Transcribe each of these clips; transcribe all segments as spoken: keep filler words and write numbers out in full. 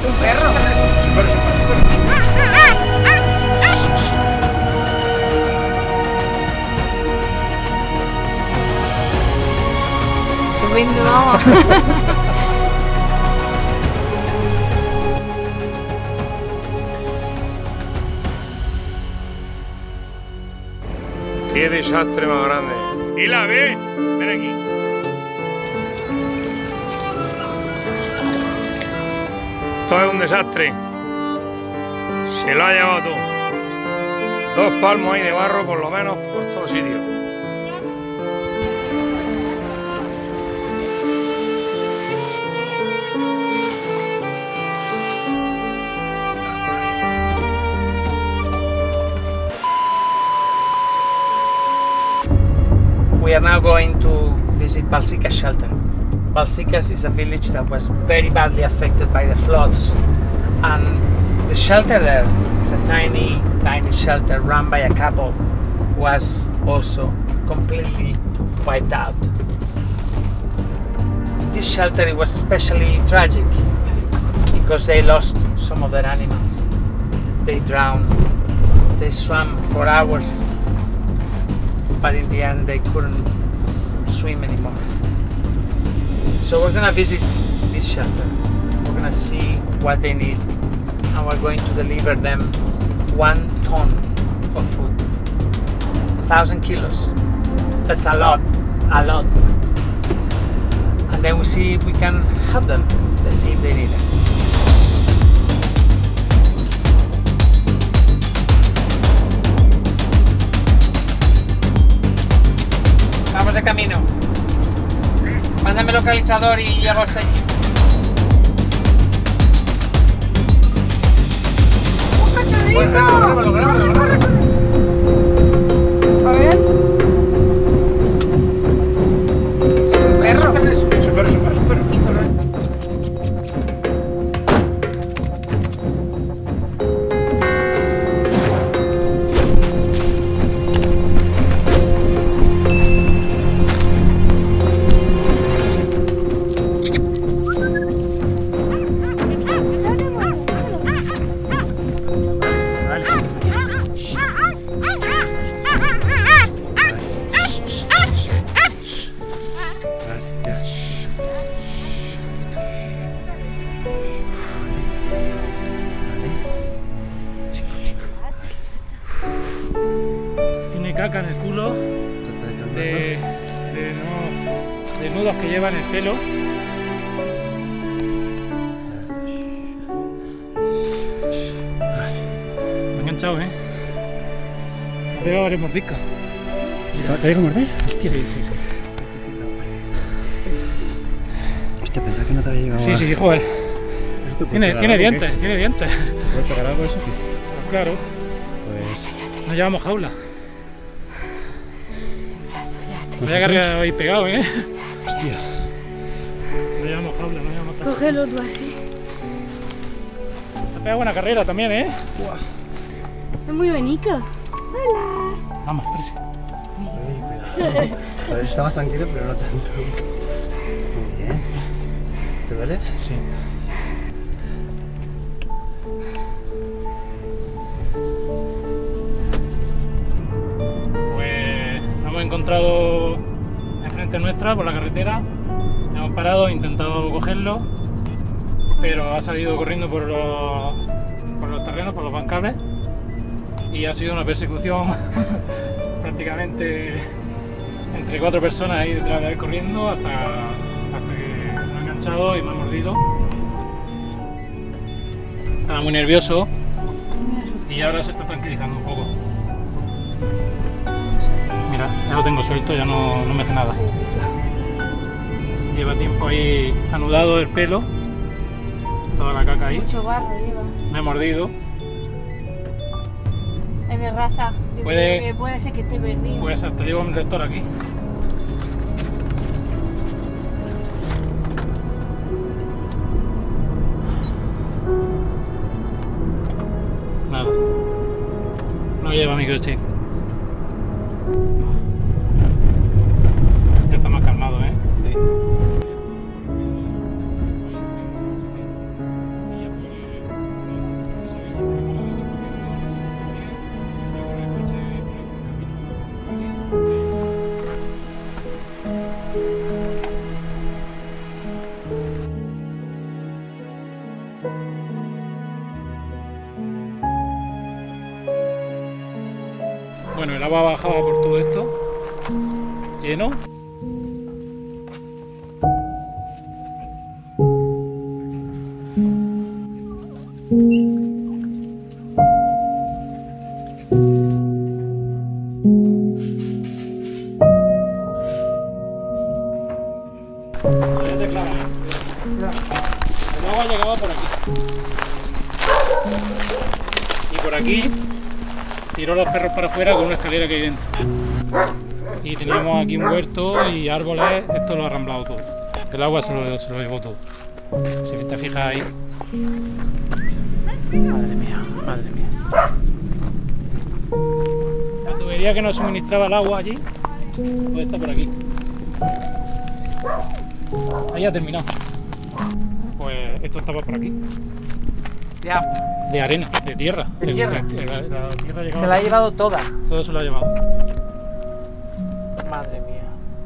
un perro. Super, super, super. Qué lindo, vamos. Qué desastre más grande. ¿Y la ves? Ven aquí. Esto es un desastre. Se lo ha llevado todo. Dos palmos ahí de barro por lo menos por todos sitios. We are now going to visit Balsika shelter. Balsikas is a village that was very badly affected by the floods, and the shelter there is a tiny, tiny shelter run by a couple, was also completely wiped out. In this shelter it was especially tragic because they lost some of their animals. They drowned, they swam for hours, but in the end they couldn't swim anymore. So we're gonna visit this shelter. We're gonna see what they need, and we're going to deliver them one ton of food. A thousand kilos. That's a lot, a lot. And then we see if we can help them. Let's see if they need us. Vamos de camino. Mándame el localizador y llego hasta allí. ¡Un cachorrito! Pues grábalo, grábalo, grábalo. A ver. Es un perro. Super, super, super, super. Tiene caca en el culo de, de, no, de nudos que lleva en el pelo. Me ha enganchado, ¿eh? Te va a varios mordiscos. ¿Te hay que morder? Hostia. Sí, sí, sí. Hostia, pensaba que no te había llegado. Sí, a... sí, joder. ¿Eso te puede Tiene, pegar tiene algo, dientes, qué? tiene dientes. ¿Te puede pegar algo eso? Pues claro, Pues... nos llevamos jaula. ¿Nosotros? Vaya carga ahí pegado, ¿eh? Hostia. Nos llevamos jaula, nos llevamos jaula. Cógelo tú así. Te pega buena carrera también, ¿eh? Buah. Es muy bonito. Hola. Vamos, espérese. Ay, cuidado. Joder, está más tranquilo, pero no tanto. Muy bien. ¿Te duele? Sí. Pues nos hemos encontrado enfrente nuestra por la carretera. Hemos parado, intentado cogerlo, pero ha salido corriendo por los, por los terrenos, por los bancales, y ha sido una persecución prácticamente entre cuatro personas ahí detrás de él corriendo hasta, hasta que me ha enganchado y me ha mordido. Estaba muy nervioso y ahora se está tranquilizando un poco. Mira, ya lo tengo suelto, ya no, no me hace nada. Lleva tiempo ahí anudado el pelo, toda la caca ahí. Mucho barro lleva. Me ha mordido. Es de raza. Yo Puede- creo que puede ser que esté perdido. Pues hasta llevo un lector aquí. Nada. No lleva microchip. Ya está más calmado, ¿eh? Sí. Bueno, el agua bajaba por todo esto, lleno. El agua llegaba por aquí. Y por aquí tiró los perros para afuera con una escalera que hay dentro. Y teníamos aquí un huerto y árboles, esto lo ha arramblado todo. El agua se lo, se lo llevó todo. Si te fijas ahí. Madre mía, madre mía. La tubería que nos suministraba el agua allí, pues está por aquí. Ahí ha terminado. Pues esto estaba por aquí. Ya, De arena, de tierra. ¿De El- tierra? La, la- la tierra llegaba- se la ha llevado toda. Todo se lo ha llevado. Madre mía.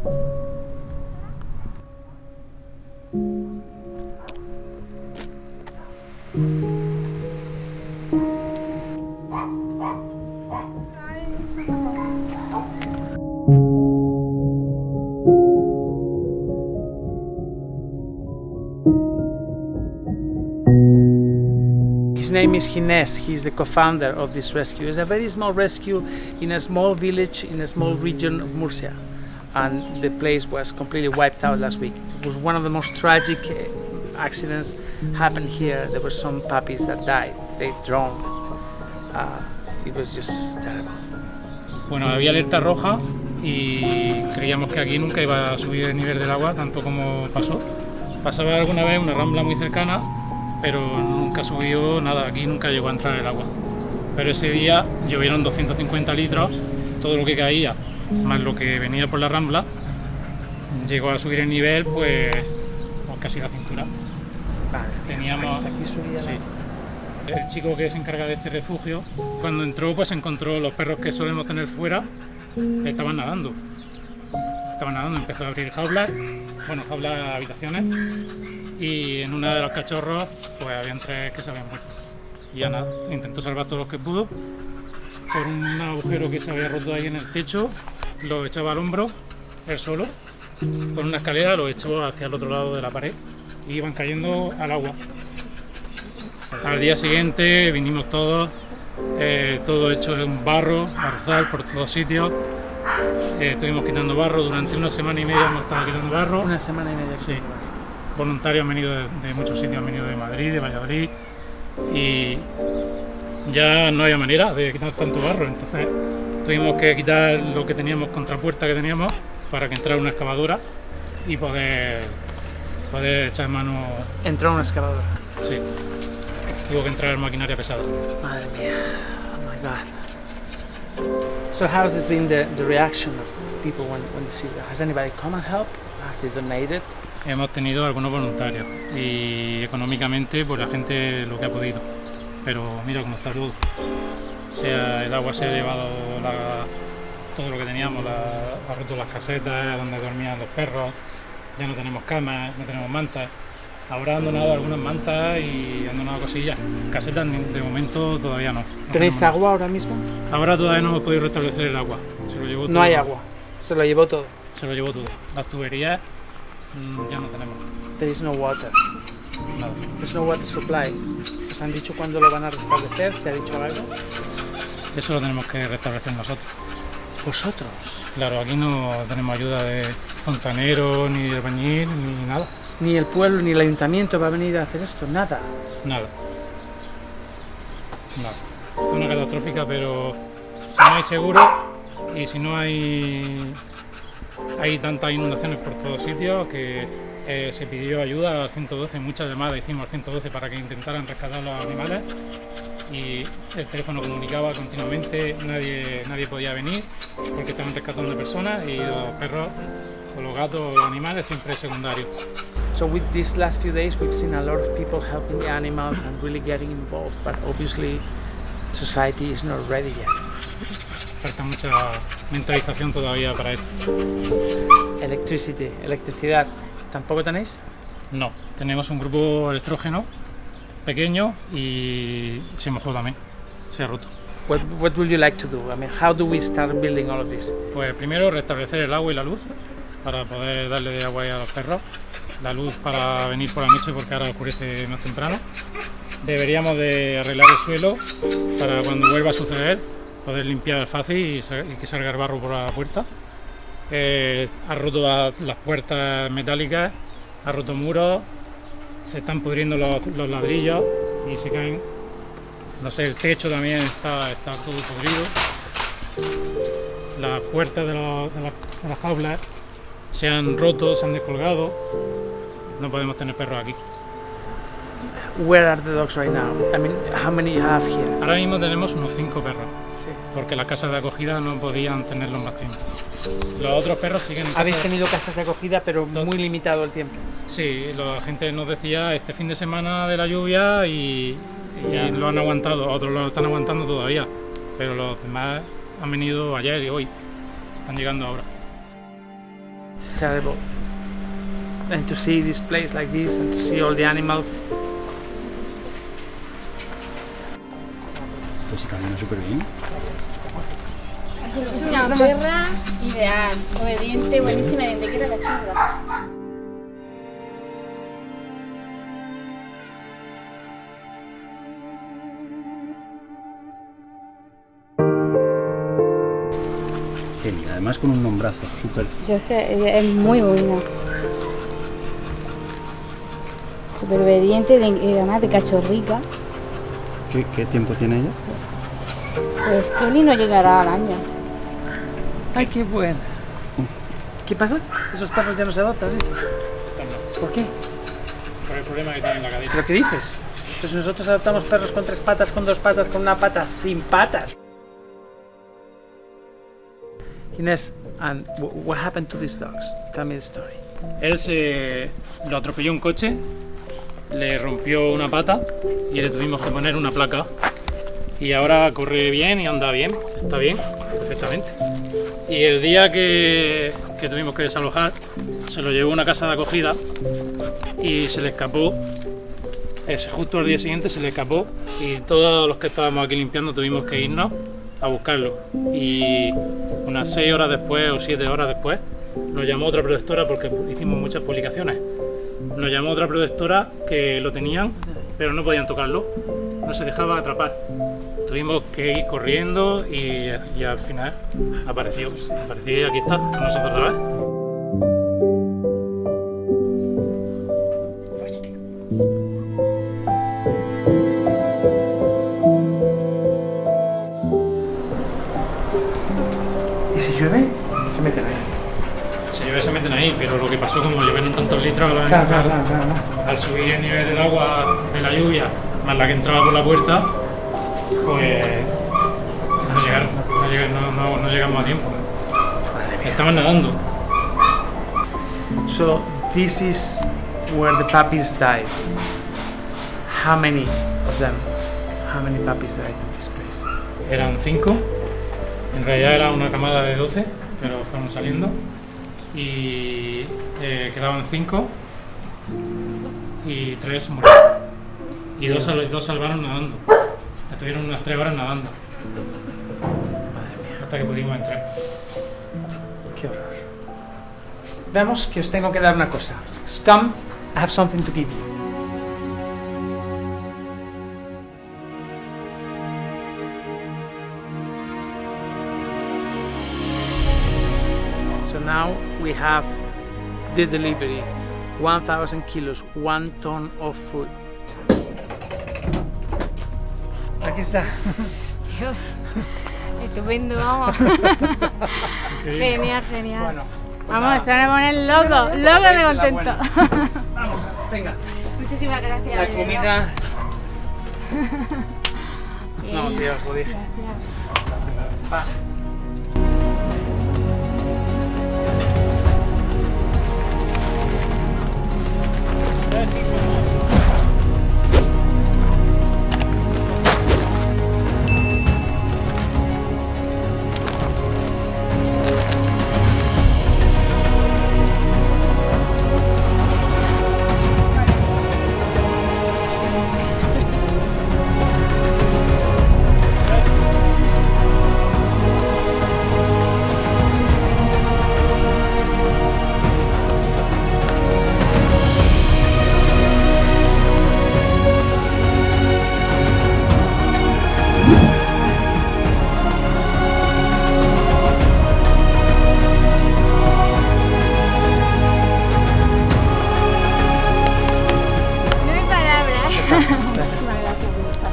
His name is Gines, he's the co-founder of this rescue. It's a very small rescue in a small village in a small region of Murcia, and the place was completely wiped out last week. It was one of the most tragic uh, accidents happened here. There were some puppies that died, they drowned. Uh, it was just terrible. Bueno, había alerta roja y creíamos que aquí nunca iba a subir el nivel del agua, tanto como pasó. Pasaba alguna vez una rambla muy cercana, pero nunca subió nada, aquí nunca llegó a entrar el agua. Pero ese día llovieron doscientos cincuenta litros, todo lo que caía, más lo que venía por la rambla, llegó a subir el nivel pues, pues casi la cintura. Vale, Teníamos, hasta aquí subía sí, la- el chico que se encarga de este refugio, cuando entró pues encontró los perros que solemos tener fuera, estaban nadando. Estaban nadando, empezó a abrir jaulas, bueno, jaulas, habitaciones, y en una de los cachorros pues habían tres que se habían muerto. Y ya nada, intentó salvar todos los que pudo. Por un agujero que se había roto ahí en el techo, lo echaba al hombro, él solo, con una escalera lo echó hacia el otro lado de la pared y iban cayendo al agua. Al día siguiente vinimos todos, eh, todo hecho en barro, arrozal por todos sitios. Eh, estuvimos quitando barro durante una semana y media, hemos estado quitando barro. Una semana y media. Sí. Voluntarios han venido de, de muchos sitios, han venido de Madrid, de Valladolid, y ya no había manera de quitar tanto barro, entonces tuvimos que quitar lo que teníamos, contrapuerta que teníamos, para que entrara una excavadora y poder, poder echar mano. Entró una excavadora. Sí, tuvo que entrar maquinaria pesada. Madre mía. Oh my God. So how's this been the, the reaction of, of people when, when they see that? Has anybody come and help? Have they donated? Hemos tenido algunos voluntarios y económicamente pues la gente lo que ha podido, pero mira cómo está todo. Sea, el agua se ha llevado la, todo lo que teníamos, la, ha roto las casetas donde dormían los perros, ya no tenemos camas, no tenemos mantas. Ahora han donado algunas mantas y han donado cosillas. Casetas de momento todavía no. no ¿Tenéis tenemos agua ahora mismo? nada. Ahora todavía no hemos podido restablecer el agua. Se lo llevó todo. No hay agua. Se lo llevó todo. Se lo llevó todo. Las tuberías mm, ya no tenemos There is no water. nada. There's no water supply. ¿Os han dicho cuándo lo van a restablecer? ¿Se ha dicho algo? Eso lo tenemos que restablecer nosotros. ¿Vosotros? Claro, aquí no tenemos ayuda de fontanero, ni de albañil, ni nada. Ni el pueblo ni el ayuntamiento va a venir a hacer esto, nada. Nada. Nada. Zona catastrófica, pero si no hay seguro y si no hay, hay tantas inundaciones por todos sitios que eh, se pidió ayuda al ciento doce, muchas llamadas hicimos al ciento doce para que intentaran rescatar a los animales y el teléfono comunicaba continuamente, nadie, nadie podía venir porque estaban rescatando personas y los perros o los gatos o los animales siempre es secundario. So with these last few days we've seen a lot of people helping the animals and really getting involved, but obviously society is not ready yet. Falta mucha mentalización todavía para esto. Electricity, electricidad, ¿tampoco tenéis? No, tenemos un grupo electrógeno pequeño y se mojó también, se ha roto. What, what would you like to do? I mean, how do we start building all of this? Pues primero restablecer el agua y la luz para poder darle de agua a los perros. La luz para venir por la noche porque ahora oscurece más temprano. Deberíamos de arreglar el suelo para cuando vuelva a suceder poder limpiar fácil y, y que salga el barro por la puerta. Eh, ha roto la, las puertas metálicas, ha roto muros, se están pudriendo los, los ladrillos y se caen. No sé, el techo también está, está todo podrido. Las puertas de, los, de, las, de las jaulas se han roto, se han descolgado. No podemos tener perros aquí. Where are the dogs right now? I mean, how many you have here? Ahora mismo tenemos unos cinco perros, Sí. porque las casas de acogida no podían tenerlos más tiempo. Los otros perros siguen en Habéis casa. tenido casas de acogida, pero muy limitado el tiempo. Sí, la gente nos decía este fin de semana de la lluvia y, y lo han aguantado, otros lo están aguantando todavía, pero los demás han venido ayer y hoy, están llegando ahora. It's terrible. And to see this place like this and to see all the animals. Pues se camina súper bien. Es una perra ideal, obediente, buenísima, y donde quiera la churra. Genial, además con un nombrazo, súper. Yo es que ella es muy buena. Súper obediente, de, y además de cachorrica. ¿Qué, qué tiempo tiene ella? Pues Kelly no llegará al año. Ay, qué buena. ¿Qué pasa? Esos perros ya no se adoptan, ¿eh? ¿Por qué? Por el problema que tienen en la cadera. ¿Pero qué dices? Pues nosotros adoptamos perros con tres patas, con dos patas, con una pata, sin patas. Inés, and what happened to these dogs? Tell me the story. Él se lo atropelló un coche, le rompió una pata y le tuvimos que poner una placa. Y ahora corre bien y anda bien, está bien, perfectamente. Y el día que, que tuvimos que desalojar, se lo llevó a una casa de acogida y se le escapó. Ese, justo al día siguiente se le escapó y todos los que estábamos aquí limpiando tuvimos que irnos a buscarlo. Y unas seis horas después o siete horas después nos llamó otra protectora porque hicimos muchas publicaciones. Nos llamó otra protectora que lo tenían, pero no podían tocarlo, no se dejaba atrapar. Tuvimos que ir corriendo y, y al final apareció, apareció y aquí está, con nosotros otra vez. ¿Y si llueve? Se meten ahí. Se llueve, se meten ahí, pero lo que pasó, como llovieron tantos litros al, Claro, claro, claro, claro. al subir el nivel del agua de la lluvia, más la que entraba por la puerta, pues no, llegaron, no, llegaron, no, no, no llegamos a tiempo. Estaban nadando. So this is where the puppies died. How many of them? How many puppies died in this place? Eran cinco, en realidad era una camada de doce, pero fueron saliendo. Y eh, quedaban cinco y tres murieron. Y dos, sal- dos salvaron nadando. Estuvieron unas tres horas nadando. Hasta que pudimos entrar. Qué horror. Veamos que os tengo que dar una cosa. Come, I have something to give you. So now we have the delivery. one thousand kilos, one ton of food. Aquí está. Dios, estupendo, vamos. Genial, genial. Bueno, Vamos, se van a poner locos, locos de contento. vamos, venga. Muchísimas gracias. La de verdad. comida. Bien. No, tío, os lo dije. Gracias. Va. gracias, me gusta.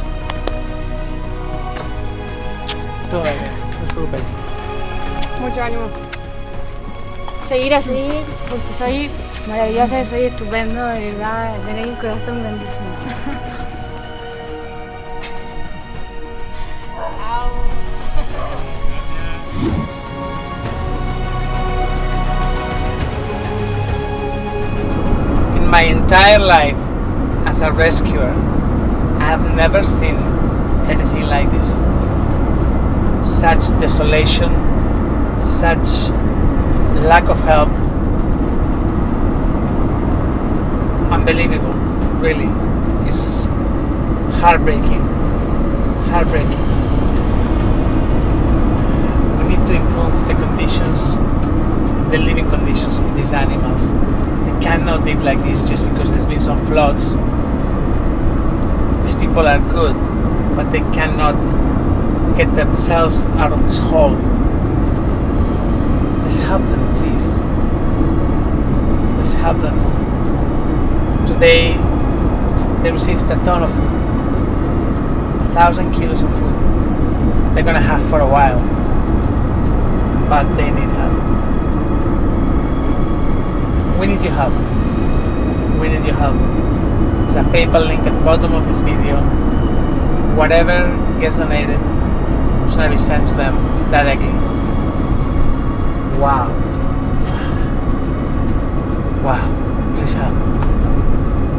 Todo bien, no os preocupéis. Mucho ánimo. Seguir así, porque soy maravillosa, soy estupendo, de verdad, tenéis un corazón grandísimo. Chao. In my entire life as a rescuer, I have never seen anything like this. Such desolation, such lack of help. Unbelievable, really. It's heartbreaking, heartbreaking. We need to improve the conditions, the living conditions of these animals. They cannot live like this just because there's been some floods. These people are good, but they cannot get themselves out of this hole. Let's help them, please. Let's help them. Today, they received a ton of food, a thousand kilos of food. They're gonna have for a while, but they need help. We need your help. We need your help. There's a PayPal link at the bottom of this video. Whatever gets donated, it's gonna be sent to them directly. Wow. Wow. Please help.